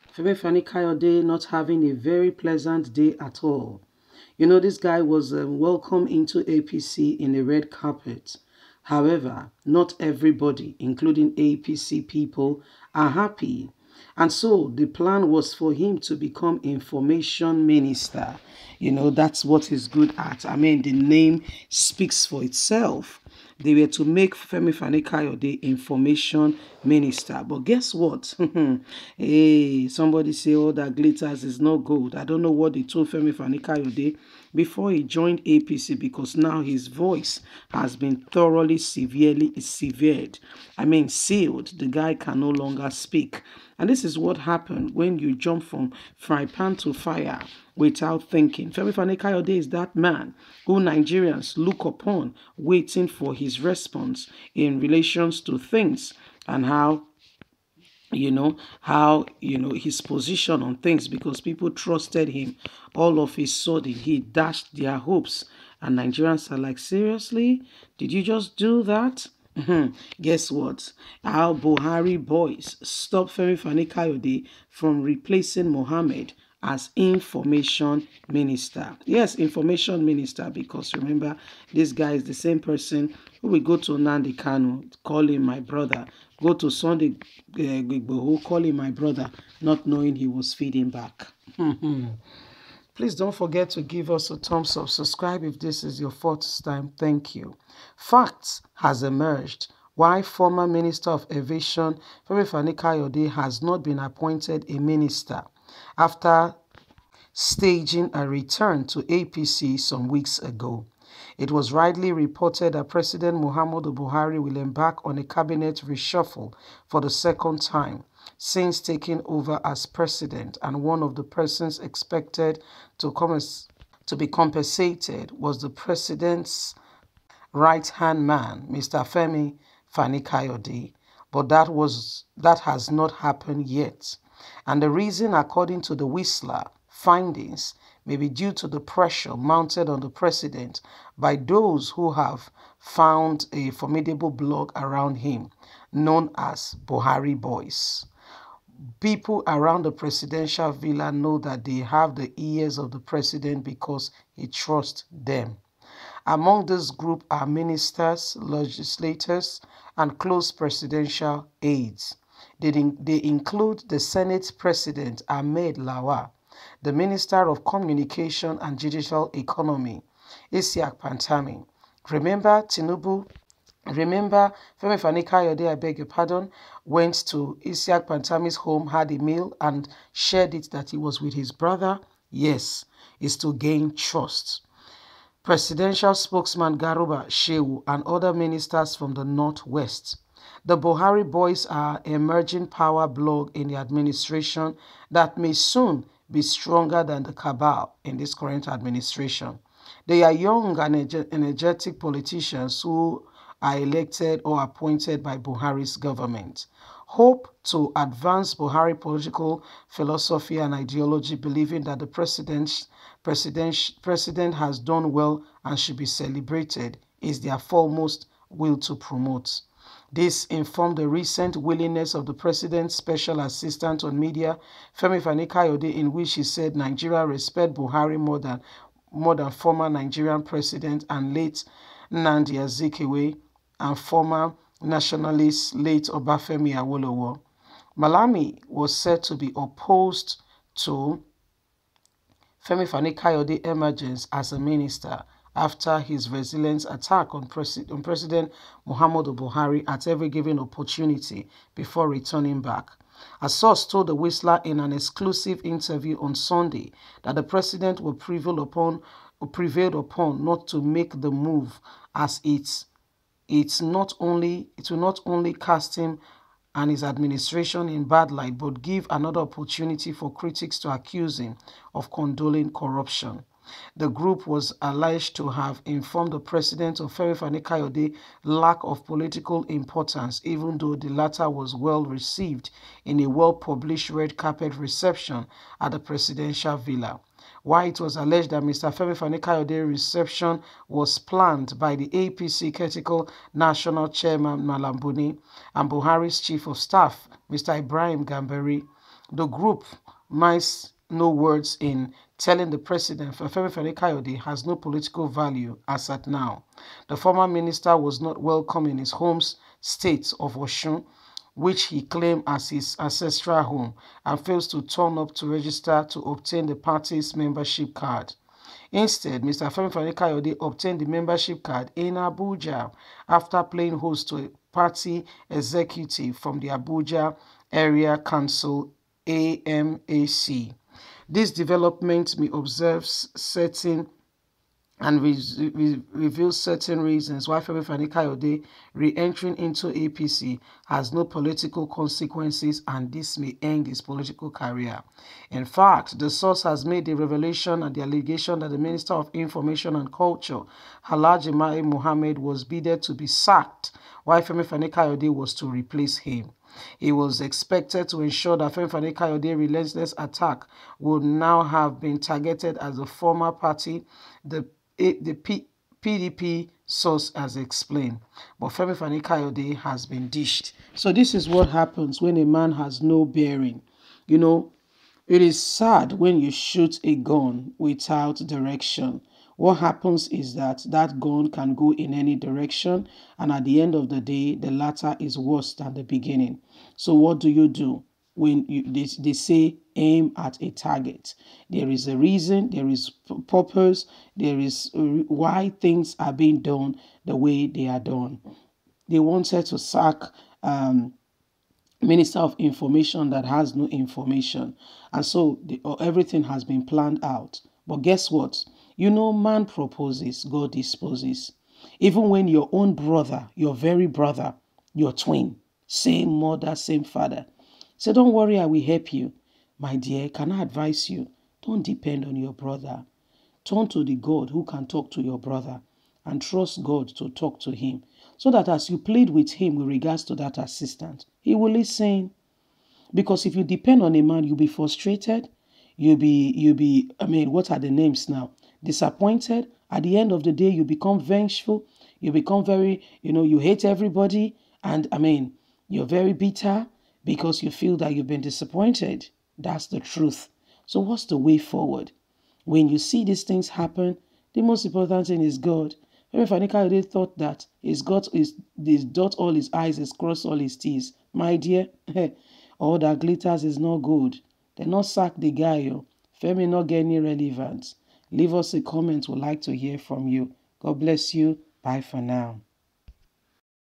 Femi Fani Kayode not having a very pleasant day at all. You know, this guy was welcomed into APC in a red carpet. However, not everybody, including APC people, are happy. And so the plan was for him to become information minister. You know, that's what he's good at. I mean, the name speaks for itself. They were to make Femi Fani-Kayode the information minister. But guess what? Hey, somebody say all that glitters is not gold. I don't know what they told Femi Fani-Kayode before he joined APC, because now his voice has been thoroughly severely severed. I mean, sealed. The guy can no longer speak. And this is what happened when you jump from fry pan to fire without thinking. Femi Fani-Kayode is that man who Nigerians look upon, waiting for his response in relations to things and how his position on things, because people trusted him. All of a sudden he dashed their hopes, and Nigerians are like, seriously, did you just do that? Guess what? Our Buhari boys stopped Femi Fani-Kayode from replacing Mohammed as information minister. Yes, information minister, because remember, this guy is the same person who will go to Nnamdi Kanu, call him my brother, go to Sunday Igboho, call him my brother, not knowing he was feeding back. Please don't forget to give us a thumbs up. Subscribe if this is your first time. Thank you. Facts has emerged why former Minister of Aviation Femi Fani-Kayode has not been appointed a minister after staging a return to APC some weeks ago. It was widely reported that President Muhammadu Buhari will embark on a cabinet reshuffle for the second time since taking over as president, and one of the persons expected to be compensated was the president's right-hand man, Mr. Femi Fani-Kayode, but that has not happened yet. And the reason, according to the Whistler findings, may be due to the pressure mounted on the president by those who have found a formidable bloc around him, known as Buhari Boys. People around the presidential villa know that they have the ears of the president because he trusts them. Among this group are ministers, legislators, and close presidential aides. They include the Senate President Ahmed Lawa, the Minister of Communication and Digital Economy, Isiaq Pantami. Remember Femi Fani-Kayode, I beg your pardon, went to Isiaq Pantami's home, had a meal, and shared it that he was with his brother? Yes, is to gain trust. Presidential spokesman Garuba Shehu and other ministers from the Northwest. The Buhari Boys are emerging power bloc in the administration that may soon be stronger than the cabal in this current administration. They are young and energetic politicians who are elected or appointed by Buhari's government. Hope to advance Buhari political philosophy and ideology, believing that the president has done well and should be celebrated, is their foremost will to promote. This informed the recent willingness of the president's special assistant on media, Femi Fani-Kayode, in which he said Nigeria respect Buhari more than former Nigerian president and late Nnamdi Azikiwe and former nationalist late Obafemi Awolowo. Malami was said to be opposed to Femi Fani-Kayode emergence as a minister after his resilient attack on President Muhammadu Buhari at every given opportunity before returning back. A source told the Whistler in an exclusive interview on Sunday that the president will prevail upon not to make the move, as it will not only cast him and his administration in bad light, but give another opportunity for critics to accuse him of condoling corruption. The group was alleged to have informed the president of Femi Fani-Kayode's lack of political importance, even though the latter was well received in a well-published red carpet reception at the presidential villa. While it was alleged that Mr. Femi Fani-Kayode's reception was planned by the APC Critical National Chairman Malam Buni and Buhari's Chief of Staff, Mr. Ibrahim Gambari, The group minds no words in telling the president Femi Fani-Kayode has no political value as at now. The former minister was not welcome in his home state of Osun, which he claimed as his ancestral home, and fails to turn up to register to obtain the party's membership card. Instead, Mr. Femi Fani-Kayode obtained the membership card in Abuja after playing host to a party executive from the Abuja Area Council AMAC. This development may observe certain and reveals certain reasons why Femi Fani-Kayode re-entering into APC has no political consequences, and this may end his political career. In fact, the source has made the revelation and the allegation that the Minister of Information and Culture, Alhaji Mai Mohammed, was bidded to be sacked, while Femi Fani-Kayode was to replace him. He was expected to ensure that Femi Fani-Kayode's relentless attack would now have been targeted as the former party, the PDP source has explained. But Femi Fani-Kayode has been dished. So this is what happens when a man has no bearing. You know, it is sad when you shoot a gun without direction. What happens is that gun can go in any direction, and at the end of the day, the latter is worse than the beginning. So what do? When they say aim at a target, there is a reason, there is purpose, there is why things are being done the way they are done. They wanted to sack Minister of Information that has no information, and so everything has been planned out. But guess what? You know, man proposes, God disposes. Even when your own brother, your very brother, your twin, same mother, same father, say, don't worry, I will help you. My dear, can I advise you? Don't depend on your brother. Turn to the God who can talk to your brother, and trust God to talk to him, so that as you plead with him with regards to that assistance, he will listen. Because if you depend on a man, you'll be frustrated. You'll be, what are the names now? Disappointed. At the end of the day, you become vengeful. You become very, you hate everybody. And you're very bitter because you feel that you've been disappointed. That's the truth. So what's the way forward? When you see these things happen, the most important thing is God. Femi Fani-Kayode thought that he's dot all his I's, he's crossed all his T's. My dear, all that glitters is not good. They not sack the guy. Femi not get any relevance. Leave us a comment. We'd like to hear from you. God bless you. Bye for now.